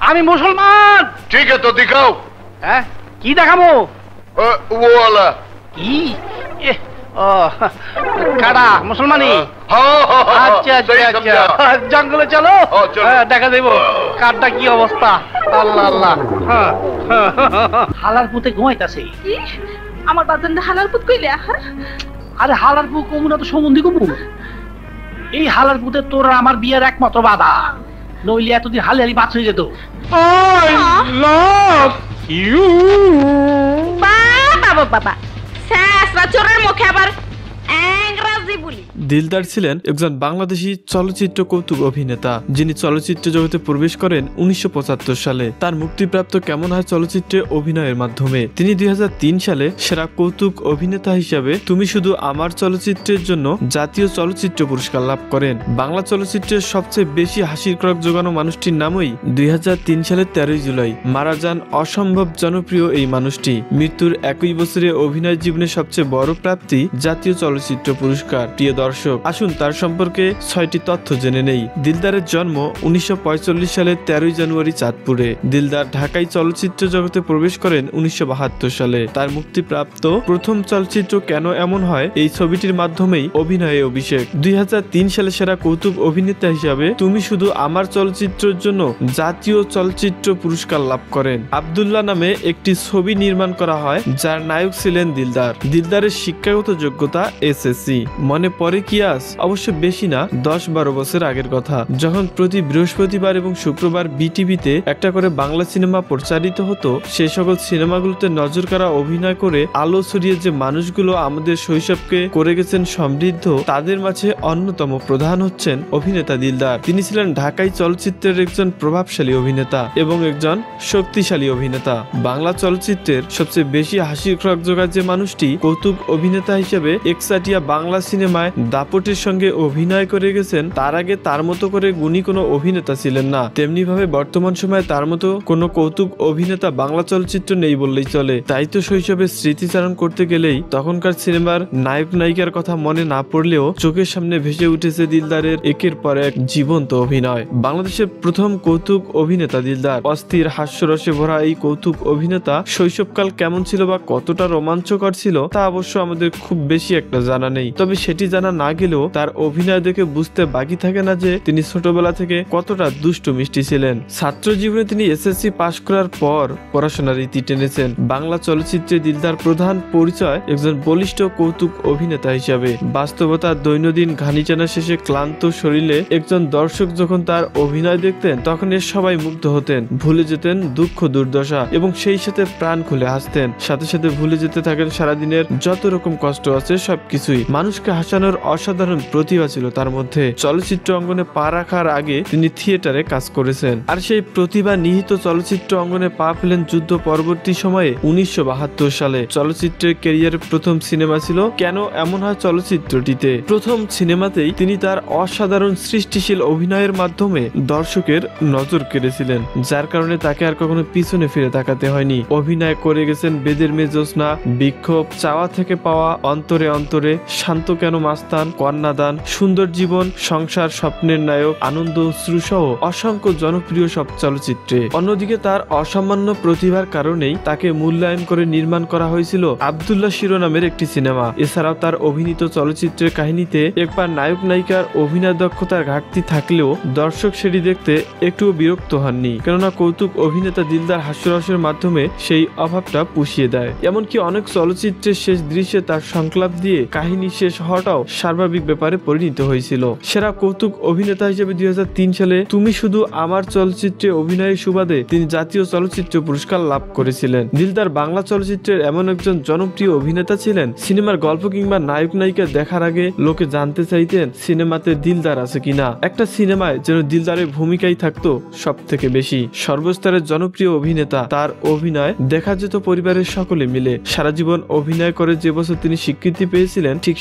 আমি মুসলমান। ঠিক আছে তো দিখাও। হ্যাঁ কি দেখাবো? वो वाला কি? ও কাড়া মুসলমানি। আচ্ছা আচ্ছা জঙ্গলে চলো, দেখা দেবো কারটা কি অবস্থা। আল্লাহ আল্লাহ। হালার পুতে ঘুমাইতাছে। আমার বাজানটা হালার পুত কইলে? আরে হালার পু কমু না তো সম্বন্ধী কমু। এই হালার পুতে তোর আমার বিয়ের একমাত্র বাধা, নইলে এতদিন হালি হালি বাদ হয়ে যেত। বাবা বাবা শেষরা চোরের মুখে আবার ইংরেজি বলি। দিলদার ছিলেন একজন বাংলাদেশী চলচ্চিত্র কৌতুক অভিনেতা, যিনি চলচ্চিত্র জগতে প্রবেশ করেন 1975 সালে। তার মুক্তিপ্রাপ্ত কেমন হয় চলচ্চিত্রে অভিনয়ের মাধ্যমে তিনি 2003 সালে সেরা কৌতুক অভিনেতা হিসাবে তুমি শুধু আমার চলচ্চিত্রের জন্য জাতীয় চলচ্চিত্র পুরস্কার লাভ করেন। বাংলা চলচ্চিত্রের সবচেয়ে বেশি হাসির খোরাক জোগানো মানুষটির নামই 2003 সালের 13 জুলাই মারা যান অসম্ভব জনপ্রিয় এই মানুষটি। মৃত্যুর একই বছরে অভিনয় জীবনের সবচেয়ে বড় প্রাপ্তি জাতীয় চলচ্চিত্র পুরস্কার। প্রিয় দর্শক, আসুন তার সম্পর্কে 6টি তথ্য জেনে নেই। দিলদারের জন্ম 1945 সালের 13 জানুয়ারি চাঁদপুরে। দিলদার ঢাকায় চলচ্চিত্র জগতে প্রবেশ করেন 1972 সালে। তার মুক্তিপ্রাপ্ত প্রথম চলচ্চিত্র কেন এমন হয় এই ছবিটির মাধ্যমেই অভিনয়ে অভিষেক। 2003 সালে সেরা কৌতুক অভিনেতা হিসাবে তুমি শুধু আমার চলচ্চিত্রের জন্য জাতীয় চলচ্চিত্র পুরস্কার লাভ করেন। আব্দুল্লাহ নামে একটি ছবি নির্মাণ করা হয় যার নায়ক ছিলেন দিলদার। দিলদারের শিক্ষাগত যোগ্যতা এসএসসি। মনে পড়ে কি আজ? অবশ্য বেশি না, 10-12 বছর আগের কথা, যখন প্রতি বৃহস্পতিবার এবং শুক্রবার বিটিভিতে একটা করে বাংলা সিনেমা প্রচারিত হতো। সেই সকল সিনেমাগুলোতে নজর কাড়া অভিনয় করে আলো ছড়িয়ে যে মানুষগুলো আমাদের শৈশবকে করে গেছেন সমৃদ্ধ, তাদের মাঝে অন্যতম প্রধান হচ্ছেন অভিনেতা দিলদার। তিনি ছিলেন ঢাকাই চলচ্চিত্রের একজন প্রভাবশালী অভিনেতা এবং একজন শক্তিশালী অভিনেতা। বাংলা চলচ্চিত্রের সবচেয়ে বেশি হাসির খোরাক জোগায় যে মানুষটি কৌতুক অভিনেতা হিসেবে একচাটিয়া বাংলা সিনেমায় দাপটের সঙ্গে অভিনয় করে গেছেন, তার আগে তার মতো করে গুণী কোনো অভিনেতা ছিলেন না। তেমনি ভাবে বর্তমান সময়ে তার মতো কোনো কৌতুক অভিনেতা বাংলা চলচ্চিত্র নেই বললেই চলে। তাই তো শৈশবের স্মৃতিচারণ করতে গেলেই তখনকার সিনেমার নায়ক নায়িকার কথা মনে না পড়লেও চোখের সামনে ভেসে উঠেছে দিলদারের একের পর এক জীবন্ত অভিনয়। বাংলাদেশের প্রথম কৌতুক অভিনেতা দিলদার। অস্থির হাস্যরসে ভরা এই কৌতুক অভিনেতা শৈশবকাল কেমন ছিল বা কতটা রোমাঞ্চকর ছিল তা অবশ্য আমাদের খুব বেশি একটা জানা নেই। তবে সেটি জানা না গেলেও তার অভিনয় দেখে বুঝতে বাকি থাকে না যে তিনি ছোটবেলা থেকে কতটা দুষ্টু মিষ্টি ছিলেন। ছাত্র জীবনে তিনি এসএসসি পাশ করার পর পড়াশোনার ইতি টেনেছেন। বাংলা চলচ্চিত্রে দিলদার প্রধান পরিচয় একজন বলিষ্ঠ কৌতুক অভিনেতা হিসাবে। বাস্তবতার দৈনন্দিন ঘানি টানা শেষে ক্লান্ত শরীরে একজন দর্শক যখন তার অভিনয় দেখতেন তখন এর সবাই মুগ্ধ হতেন, ভুলে যেতেন দুঃখ দুর্দশা এবং সেই সাথে প্রাণ খুলে হাসতেন। সাথে সাথে ভুলে যেতে থাকেন সারাদিনের যত রকম কষ্ট আছে সবকিছুই। মানুষকে হাসানোর অসাধারণ প্রতিভা ছিল তার মধ্যে। চলচ্চিত্র অঙ্গনে পা রাখার আগে তিনি থিয়েটারে কাজ করেছেন, আর সেই প্রতিভা নিহিত চলচ্চিত্র অঙ্গনে পা ফেলেন যুদ্ধ পরবর্তী সময়ে 1972 সালে। চলচ্চিত্রের ক্যারিয়ারের প্রথম সিনেমা ছিল কেন এমন হয় চলচ্চিত্রটিতে। প্রথম সিনেমাতেই তিনি তার অসাধারণ সৃষ্টিশীল অভিনয়ের মাধ্যমে দর্শকের নজর কেড়েছিলেন, যার কারণে তাকে আর কখনো পিছনে ফিরে তাকাতে হয়নি। অভিনয় করে গেছেন বেদের মেয়ে জ্যোৎস্না, বিক্ষোভ, চাওয়া থেকে পাওয়া, অন্তরে অন্তরে, শান্ত কেন মাস্তান, কন্যাদান, সুন্দর জীবন, সংসার, স্বপ্নের নায়ক, আনন্দ, শ্রুসহ অসংখ্য জনপ্রিয় সব চলচ্চিত্রে। অন্যদিকে তার অসামান্য প্রতিভার কারণেই তাকে মূল্যায়ন করে নির্মাণ করা হয়েছিল আব্দুল্লাহ শিরোনামের একটি সিনেমা। এছাড়াও তার অভিনীত চলচ্চিত্রের কাহিনীতে একবার নায়ক নায়িকার অভিনয় দক্ষতার ঘাটতি থাকলেও দর্শক সেটি দেখতে একটুও বিরক্ত হননি, কেননা কৌতুক অভিনেতা দিলদার হাস্যরসের মাধ্যমে সেই অভাবটা পুষিয়ে দেয়। এমনকি অনেক চলচ্চিত্রের শেষ দৃশ্যে তার সংলাপ দিয়ে কাহিনী শেষ হওয়াটাও স্বাভাবিক ব্যাপারে পরিণত হয়েছিল। সেরা কৌতুক অভিনেতা হিসেবে 2003 সালে তুমি শুধু আমার চলচ্চিত্রে অভিনয়ের সুবাদে তিনি জাতীয় চলচ্চিত্র পুরস্কার লাভ করেছিলেন। দিলদার বাংলা চলচ্চিত্রের এমন একজন জনপ্রিয় অভিনেতা ছিলেন, সিনেমার গল্প কিংবা নায়ক নায়িকা দেখার আগে লোকে জানতে চাইতেন সিনেমাতে দিলদার আছে কিনা। একটা সিনেমায় যেন দিলদারের ভূমিকাই থাকতো সব থেকে বেশি। সর্বস্তরের জনপ্রিয় অভিনেতা, তার অভিনয় দেখা যেত পরিবারের সকলে মিলে। সারা জীবন অভিনয় করে যে বছর তিনি স্বীকৃতি পেয়েছিলেন ঠিক সে বছর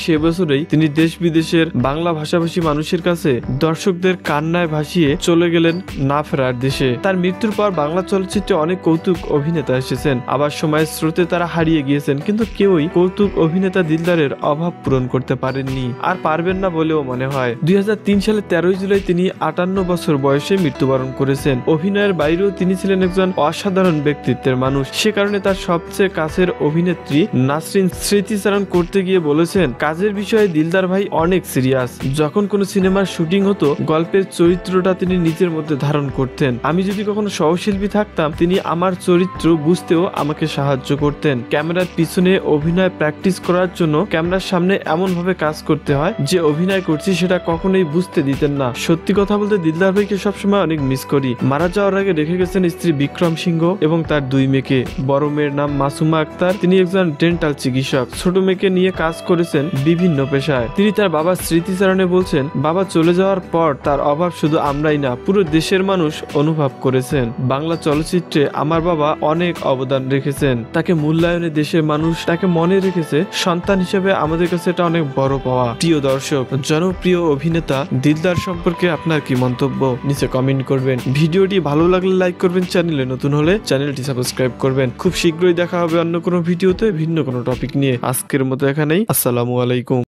বছরেই তিনি দেশ বিদেশের বাংলা ভাষাভাষী মানুষের কাছে দর্শকদের কান্নায় ভাসিয়ে চলে গেলেন না ফেরার দেশে। তার মৃত্যুর পর বাংলা চলচ্চিত্রে অনেক কৌতুক অভিনেতা এসেছেন, আবার সময়ের স্রোতে তারা হারিয়ে গিয়েছেন, কিন্তু কেউই কৌতুক অভিনেতা দিলদারের অভাব পূরণ করতে পারেননি, আর পারবেন না বলেও মনে হয়। 2003 সালে 13 জুলাই তিনি 58 বছর বয়সে মৃত্যুবরণ করেছেন। অভিনয়ের বাইরেও তিনি ছিলেন একজন অসাধারণ ব্যক্তিত্বের মানুষ। সে কারণে তার সবচেয়ে কাছের অভিনেত্রী নাসরিন স্মৃতিচারণ করতে গিয়ে বলেছেন, কাজের বিষয়ে দিলদার ভাই অনেক সিরিয়াস। যখন কোনো সিনেমার শুটিং হতো, গল্পের চরিত্রটা তিনি নিজের মধ্যে ধারণ করতেন। আমি যদি কখনো সহশিল্পী থাকতাম, তিনি আমার চরিত্র বুঝতেও আমাকে সাহায্য করতেন। ক্যামেরার পিছনে অভিনয় প্র্যাকটিস করার জন্য ক্যামেরার সামনে এমন ভাবে কাজ করতে হয় যে অভিনয় করছি সেটা কখনোই বুঝতে দিতেন না। সত্যি কথা বলতে দিলদার ভাইকে সবসময় অনেক মিস করি। মারা যাওয়ার আগে রেখে গেছেন স্ত্রী বিক্রম সিংহ এবং তার 2 মেয়েকে। বড় মেয়ের নাম মাসুমা আক্তার, তিনি একজন ডেন্টাল চিকিৎসক। ছোট মেয়েকে নিয়ে কাজ করেছেন বিভিন্ন পেশায়। তিনি তার বাবার স্মৃতিচারণে বলছেন, বাবা চলে যাওয়ার পর তার অভাব শুধু আমরাই না, পুরো দেশের মানুষ অনুভব করেছেন। বাংলা চলচ্চিত্রে আমার বাবা অনেক অবদান রেখেছেন, তাকে মূল্যায়নে দেশের মানুষ তাকে মনে রেখেছে। সন্তান হিসেবে আমাদের কাছে এটা অনেক বড় পাওয়া। প্রিয় দর্শক, জনপ্রিয় অভিনেতা দিলদার সম্পর্কে আপনার কি মন্তব্য নিচে কমেন্ট করবেন। ভিডিওটি ভালো লাগলে লাইক করবেন, চ্যানেলে নতুন হলে চ্যানেলটি সাবস্ক্রাইব করবেন। খুব শীঘ্রই দেখা হবে অন্য কোনো ভিডিওতে ভিন্ন কোনো টপিক নিয়ে। আজকের মতো এখানেই, আসসালামু আলাইকুম।